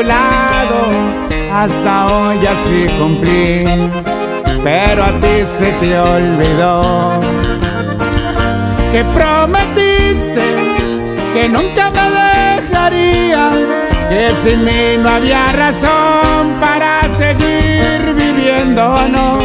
tu lado, hasta hoy así cumplí, pero a ti se te olvidó que prometiste que nunca me dejarías, que sin mí no había razón para seguir viviendo, no.